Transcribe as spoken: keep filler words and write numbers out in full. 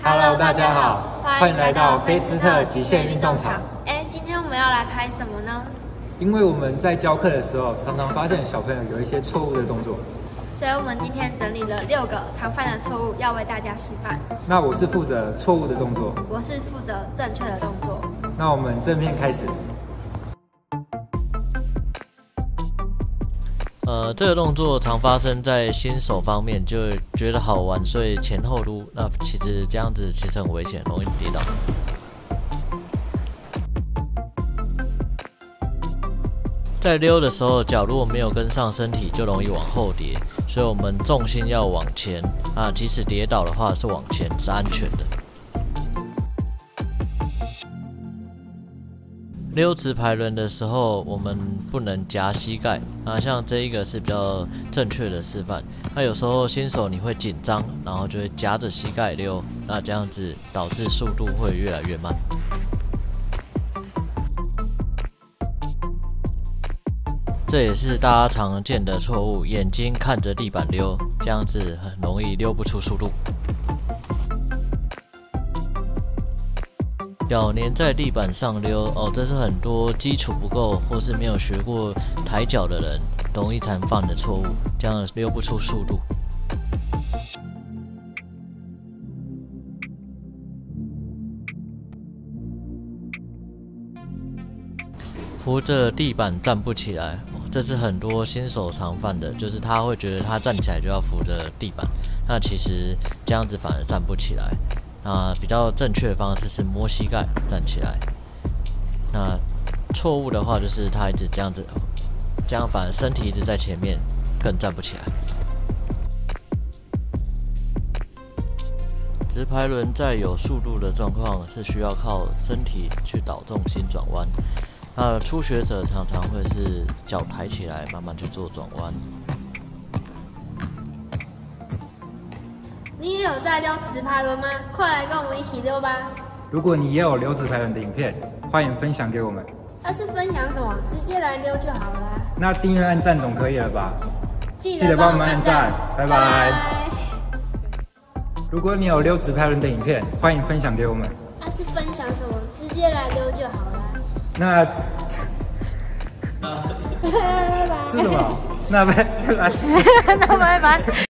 Hello， 大家好，欢迎来到菲斯特极限运动场。 哎，今天我们要来拍什么呢？ 因为我们在教课的时候，常常发现小朋友有一些错误的动作， 所以我们今天整理了六个常犯的错误，要为大家示范。 那我是负责错误的动作， 我是负责正确的动作。 那我们正片开始。 呃，这个动作常发生在新手方面，就觉得好玩，所以前后撸。那其实这样子其实很危险，容易跌倒。在溜的时候，脚如果没有跟上身体，就容易往后跌，所以我们重心要往前啊，即使跌倒的话是往前，是安全的。溜直排轮的时候，我们不能夹膝盖啊，像这一个是比较正确的示范。那有时候新手你会紧张，然后就会夹着膝盖溜，那这样子导致速度会越来越慢。这也是大家常见的错误，眼睛看着地板溜，这样子很容易溜不出速度。脚粘在地板上溜哦，这是很多基础不够或是没有学过抬脚的人容易常犯的错误，这样溜不出速度。扶着地板站不起来，哦，这是很多新手常犯的，就是他会觉得他站起来就要扶着地板，那其实这样子反而站不起来。那比较正确的方式是摸膝盖站起来。那错误的话就是他一直这样子，这样反而身体一直在前面，更站不起来。直排轮在有速度的状况是需要靠身体去导重心转弯。那初学者常常会是脚抬起来，慢慢去做转弯。 你也有在溜直排轮吗？快来跟我们一起溜吧！ 如果你也有溜直排轮的影片，欢迎分享给我们。 要是分享什么，直接来溜就好了。 那订阅、按赞总可以了吧？ 记得帮我们按赞，拜拜。如果你有溜直排轮的影片，欢迎分享给我们。 要是分享什么，直接来溜就好了。 那拜拜。 是什么？那拜拜。 那拜拜。